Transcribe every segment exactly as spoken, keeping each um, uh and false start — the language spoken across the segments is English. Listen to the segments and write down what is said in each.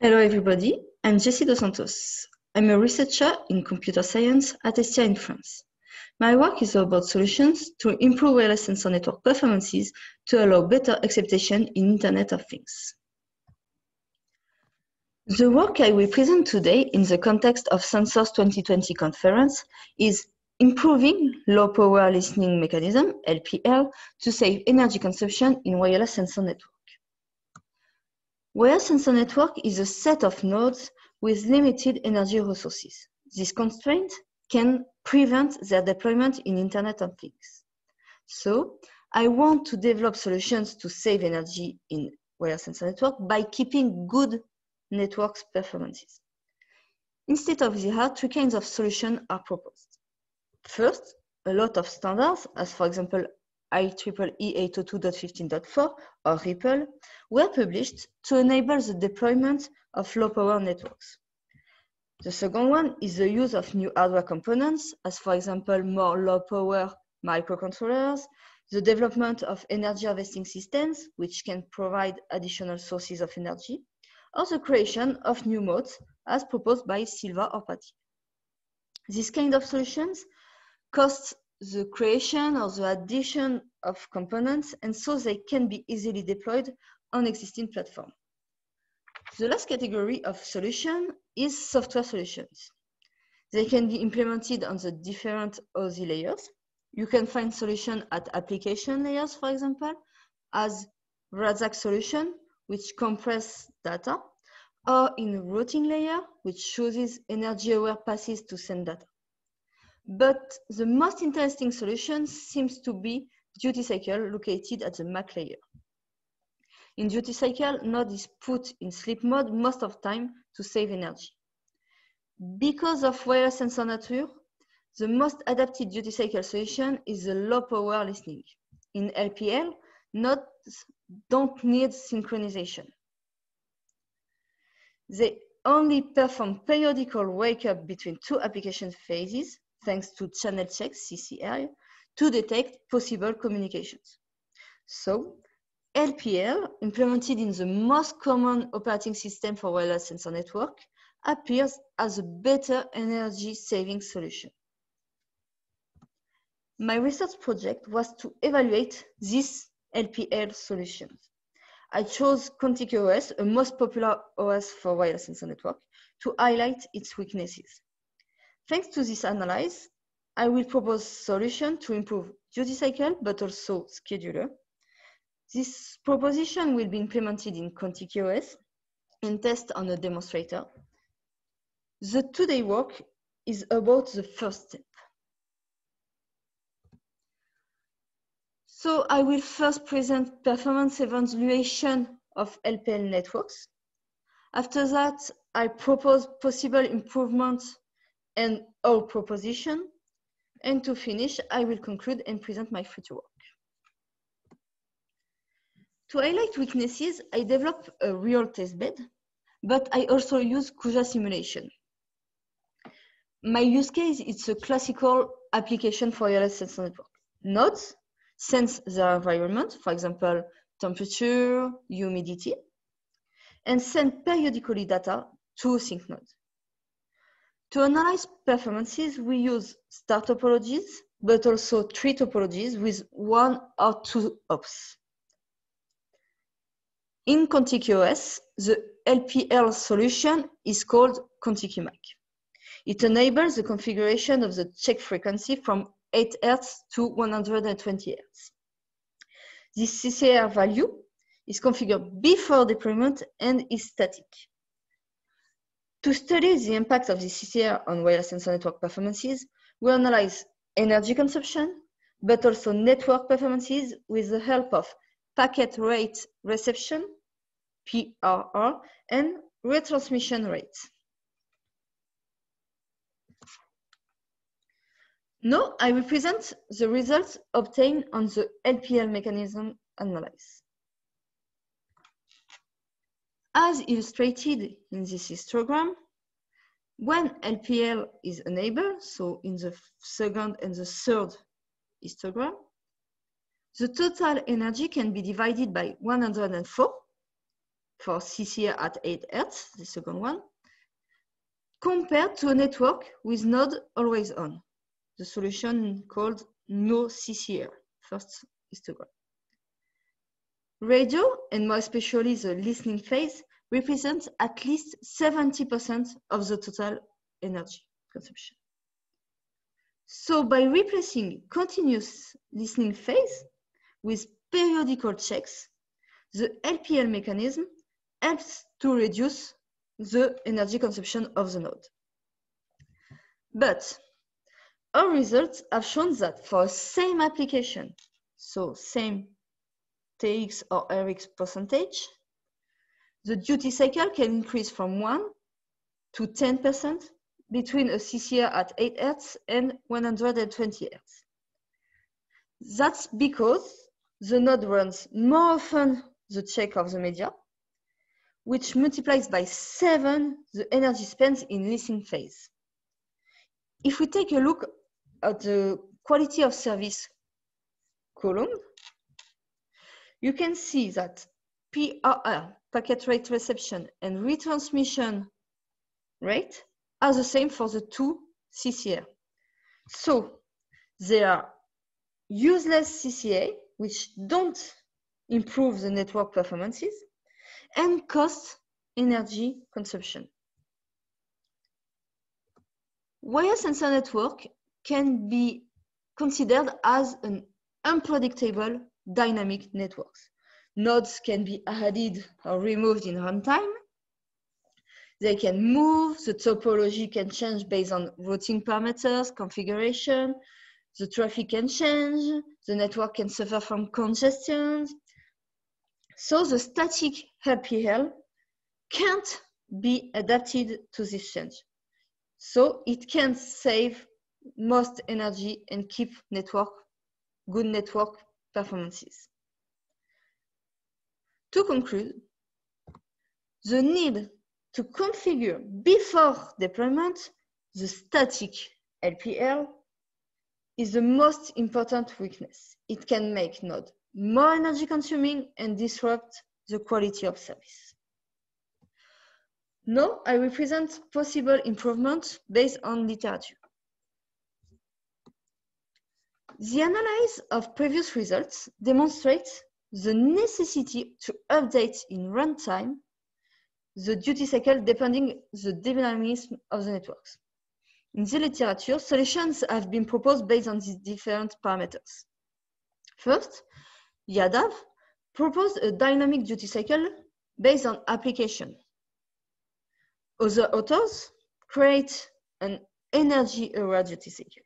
Hello everybody, I'm Jessie Dos Santos. I'm a researcher in computer science at Estia in France. My work is about solutions to improve wireless sensor network performances to allow better acceptation in Internet of Things. The work I will present today in the context of Sensors twenty twenty conference is improving low power listening mechanism, L P L, to save energy consumption in wireless sensor network. Wireless sensor network is a set of nodes with limited energy resources. This constraint can prevent their deployment in Internet of Things. So, I want to develop solutions to save energy in wireless sensor network by keeping good network performances. Instead of that, three kinds of solutions are proposed. First, a lot of standards, as for example, I triple E eight oh two dot fifteen dot four or RIPL, were published to enable the deployment of low-power networks. The second one is the use of new hardware components, as for example, more low-power microcontrollers, the development of energy harvesting systems, which can provide additional sources of energy, or the creation of new modes, as proposed by Silva or Pati. These kind of solutions cost the creation or the addition of components, and so they can be easily deployed on existing platforms. The last category of solution is software solutions. They can be implemented on the different O S I layers. You can find solutions at application layers, for example, as RADZAC solution, which compress data, or in routing layer, which chooses energy-aware passes to send data. But the most interesting solution seems to be duty cycle located at the M A C layer. In duty cycle, node is put in sleep mode most of the time to save energy. Because of wireless sensor nature, the most adapted duty cycle solution is the low power listening. In L P L, nodes don't need synchronization. They only perform periodical wake-up between two application phases, thanks to channel check, C C I, to detect possible communications. So, L P L, implemented in the most common operating system for wireless sensor network, appears as a better energy saving solution. My research project was to evaluate these L P L solutions. I chose ContiQ-O-S, a most popular O S for wireless sensor network, to highlight its weaknesses. Thanks to this analysis, I will propose solutions to improve duty cycle, but also scheduler. This proposition will be implemented in ContiQ-O-S and test on a demonstrator. The today work is about the first step. So I will first present performance evaluation of L P L networks. After that, I propose possible improvements and our proposition. And to finish, I will conclude and present my future work. To highlight weaknesses, I developed a real testbed, but I also use CUJA simulation. My use case is a classical application for wireless sensor network. Nodes sense their environment, for example, temperature, humidity, and send periodically data to a sync node. To analyze performances, we use star topologies, but also tree topologies with one or two hops. In ContiQ-O-S, the L P L solution is called ContiQ-M A C. It enables the configuration of the check frequency from eight hertz to one hundred twenty hertz. This C C R value is configured before deployment and is static. To study the impact of the C C R on wireless sensor network performances, we analyze energy consumption, but also network performances with the help of packet rate reception, P R R, and retransmission rate. Now, I will present the results obtained on the L P L mechanism analysis. As illustrated in this histogram, when L P L is enabled, so in the second and the third histogram, the total energy can be divided by one hundred four for C C R at eight hertz, the second one, compared to a network with node always on, the solution called no C C R, first histogram. Radio, and more especially the listening phase, represents at least seventy percent of the total energy consumption. So by replacing continuous listening phase with periodical checks, the L P L mechanism helps to reduce the energy consumption of the node. But our results have shown that for the same application, so same T X or R X percentage, the duty cycle can increase from one to ten percent between a C C R at eight hertz and one hundred twenty hertz. That's because the node runs more often the check of the media, which multiplies by seven the energy spent in listening phase. If we take a look at the quality of service column, you can see that P R R, packet rate reception, and retransmission rate are the same for the two C C R. So they are useless C C A, which don't improve the network performances and cost energy consumption. Wire sensor network can be considered as an unpredictable dynamic networks. Nodes can be added or removed in runtime. They can move, the topology can change based on routing parameters, configuration, the traffic can change, the network can suffer from congestion. So the static L P L can't be adapted to this change. So it can save most energy and keep network, good network performances. To conclude, the need to configure before deployment the static L P L is the most important weakness. It can make node more energy consuming and disrupt the quality of service. Now I will present possible improvements based on literature. The analysis of previous results demonstrates the necessity to update in runtime the duty cycle depending the dynamism of the networks. In the literature, solutions have been proposed based on these different parameters. First, Yadav proposed a dynamic duty cycle based on application. Other authors create an energy-aware duty cycle.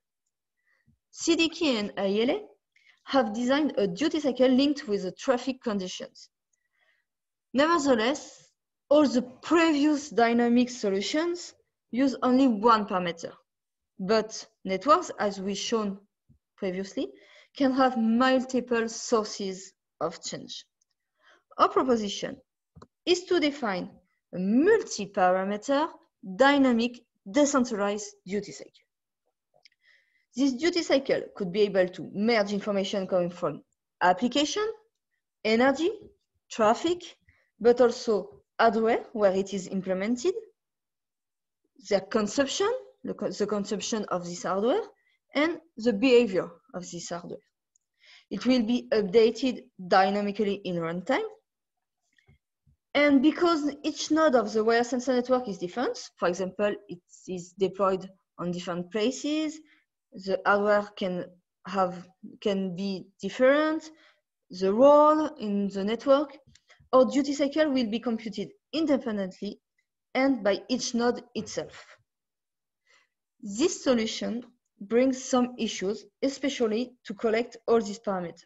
C D K and I L A have designed a duty cycle linked with the traffic conditions. Nevertheless, all the previous dynamic solutions use only one parameter, but networks, as we shown previously, can have multiple sources of change. Our proposition is to define a multi-parameter dynamic decentralized duty cycle. This duty cycle could be able to merge information coming from application, energy, traffic, but also hardware where it is implemented, their consumption, the, the consumption of this hardware, and the behavior of this hardware. It will be updated dynamically in runtime. And because each node of the wire sensor network is different, for example, it is deployed on different places, the hardware can have can be different, the role in the network, our duty cycle will be computed independently and by each node itself. This solution brings some issues, especially to collect all these parameters.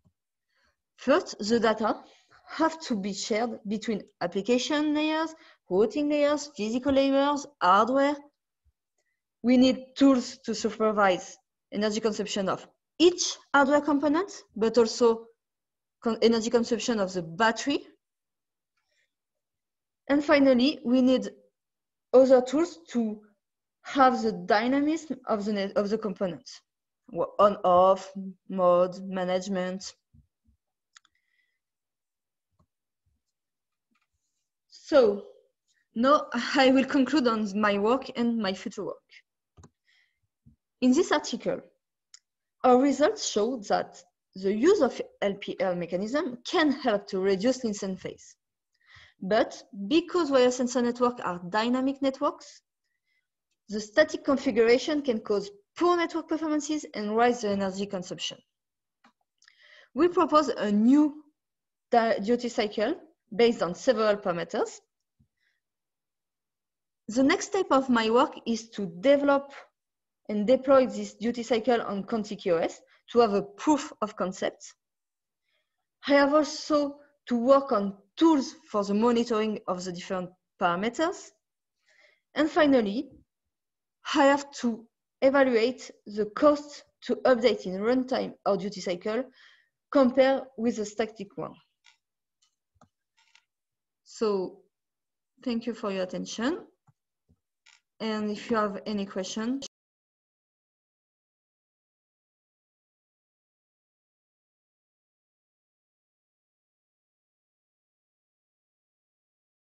First, the data have to be shared between application layers, routing layers, physical layers, hardware. We need tools to supervise energy consumption of each hardware component, but also energy consumption of the battery. And finally, we need other tools to have the dynamism of the, net, of the components, on, off, mode, management. So now I will conclude on my work and my future work. In this article, our results show that the use of L P L mechanism can help to reduce listen phase. But because wireless sensor networks are dynamic networks, the static configuration can cause poor network performances and raise the energy consumption. We propose a new duty cycle based on several parameters. The next step of my work is to develop and deploy this duty cycle on ContiKey-O S to have a proof of concept. I have also to work on tools for the monitoring of the different parameters. And finally, I have to evaluate the cost to update in runtime our duty cycle compared with the static one. So thank you for your attention. And if you have any questions,